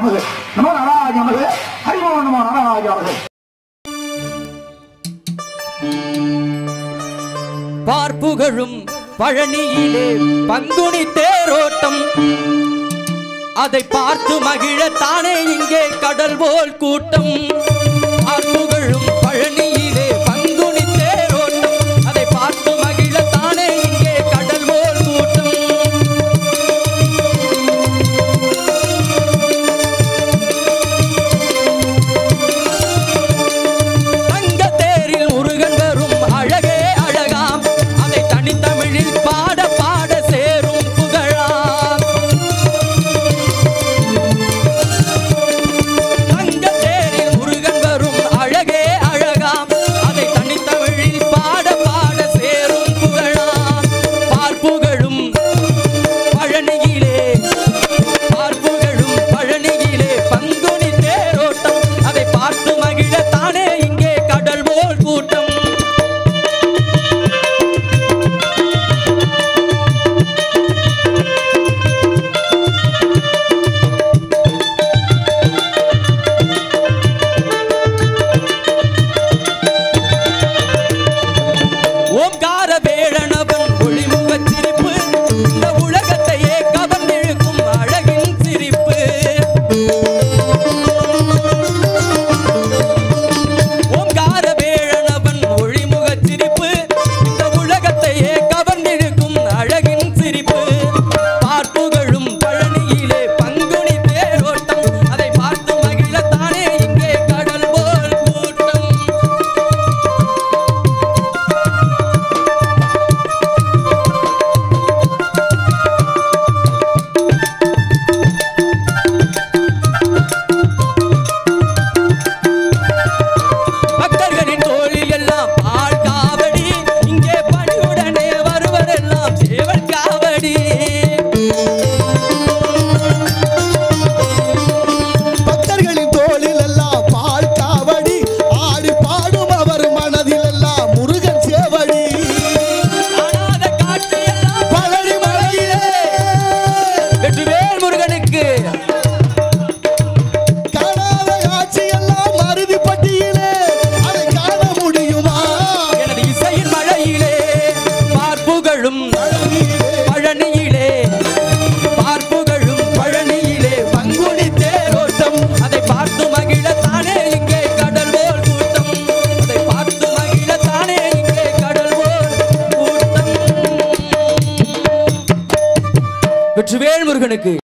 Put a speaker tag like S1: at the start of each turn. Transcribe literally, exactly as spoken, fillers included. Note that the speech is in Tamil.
S1: நமது நமோ நாராஜ நமது ஹரிமோ நமோ நாராஜ நமது.
S2: பார்ப்புகழும் பழனியிலே பங்குனி தேரோட்டம், அதை பார்த்து மகிழ தானே இங்கே கடல் போல் கூட்டம். பார்ப்புகழும் பழனியிலே பங்குனி தேரோட்டம், அதை பார்த்து மகிழ தானே இங்கே கடல் போல் கூட்டம். தங்க தேரில் முருகன் வரும் அழகே அழகாம், அதை தனித்தமிழில் பாட பாட சேரும் புகழாம். தங்க தேரில் முருகன் வரும் அழகே அழகாம், அதை தனித்தமிழில் பாட பாட சேரும் புகழாம். பார்ப்புகழும் பழனியிலே பார்ப்புகழும் பழனியிலே பங்குனி தேரோட்டம், அதை பார்த்து மகிழ தானே இங்கே கடல் போல் கூட்டம். ஓம்கார வேளனவன் ஒளிமுகச் சிரிப்பு, இந்த உலகத்தையே கவர்ந்திழுக்கும் அழகின் சிரிப்பு. ஓம்கார வேளனவன் ஒளிமுகச் சிரிப்பு, இந்த உலகத்தையே கவர்ந்திழுக்கும் அழகின் சிரிப்பு. பார்ப்புகழும் பழனியிலே பங்குனி தேரோட்டம், அதை பார்த்து மகிழ தானே இங்கே கடல் போல் கூட்டம். பக்தர்களின் தோளில் எல்லாம் பால் காவடி, இங்கே பணிவுடனே வருவரெல்லாம் சேவல் காவடி.
S3: பக்தர்களின் தோளில் எல்லாம் பால் காவடி, ஆடி பாடும் அவர் மனதில் எல்லாம் முருகன் சேவடி.
S2: காணாத காட்சி எல்லாம்
S3: பழனி மலையிலே
S2: வெற்றிவேல் முருகனுக்கு.
S3: காணாத காட்சி எல்லாம் அறுதிப்பட்டியிலே, அதை காண முடியுமா?
S2: எனது இசையின் மழையிலே பார்ப்புகழும்
S3: பழனியிலே
S2: பழனியிலே பார்ப்புகழும் பழனியிலே பங்குனி தேரோட்டம், அதை பார்த்து மகிழ தானே இங்கே கடல் போல் கூட்டம். அதை பார்த்து மகிழ தானே இங்கே கடல் போல் கூட்டம். வெற்றிவேல் முருகனுக்கு.